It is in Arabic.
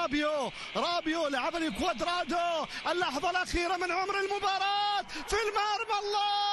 رابيو لعب لكوادرادو، اللحظة الأخيرة من عمر المباراة في المرمى. الله